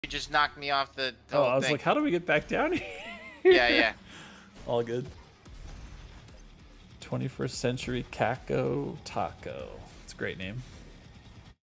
You just knocked me off the Oh, whole I was thing. like, how do we get back down here? Yeah. All good. 21st century Caco Taco. It's a great name.